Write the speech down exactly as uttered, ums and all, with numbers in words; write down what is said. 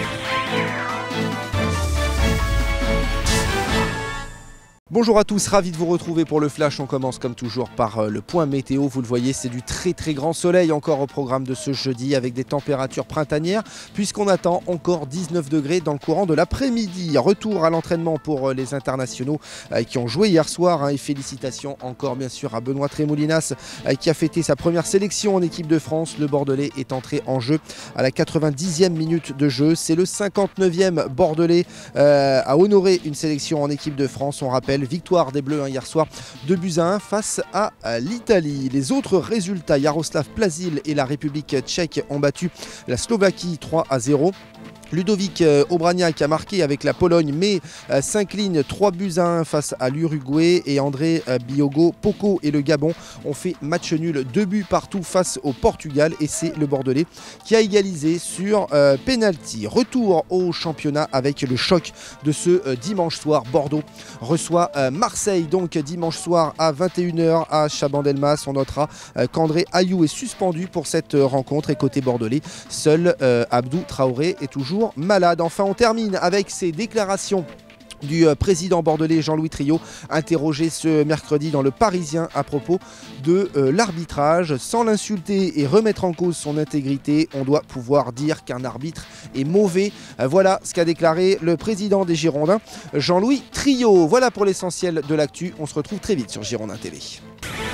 Bonjour à tous, ravi de vous retrouver pour le Flash. On commence comme toujours par le point météo. Vous le voyez, c'est du très très grand soleil encore au programme de ce jeudi avec des températures printanières puisqu'on attend encore dix-neuf degrés dans le courant de l'après-midi. Retour à l'entraînement pour les internationaux qui ont joué hier soir et félicitations encore bien sûr à Benoît Tremoulinas qui a fêté sa première sélection en équipe de France. Le Bordelais est entré en jeu à la quatre-vingt-dixième minute de jeu. C'est le cinquante-neuvième Bordelais euh, à honorer une sélection en équipe de France. On rappelle victoire des Bleus hein, hier soir, deux buts à un face à, à l'Italie. Les autres résultats, Jaroslav Plazil et la République tchèque ont battu la Slovaquie trois à zéro. Ludovic Obraniak a marqué avec la Pologne mais euh, s'incline trois buts à un face à l'Uruguay et André euh, Biogo Poko et le Gabon ont fait match nul, deux buts partout face au Portugal et c'est le Bordelais qui a égalisé sur euh, penalty. Retour au championnat avec le choc de ce euh, dimanche soir. Bordeaux reçoit euh, Marseille donc dimanche soir à vingt et une heures à Chabandelmas. On notera euh, qu'André Ayou est suspendu pour cette euh, rencontre et côté bordelais, seul euh, Abdou Traoré est toujours malade. Enfin, on termine avec ces déclarations du président bordelais Jean-Louis Triot, interrogé ce mercredi dans le Parisien à propos de euh, l'arbitrage. Sans l'insulter et remettre en cause son intégrité, on doit pouvoir dire qu'un arbitre est mauvais. Euh, voilà ce qu'a déclaré le président des Girondins, Jean-Louis Triot. Voilà pour l'essentiel de l'actu. On se retrouve très vite sur Girondins T V.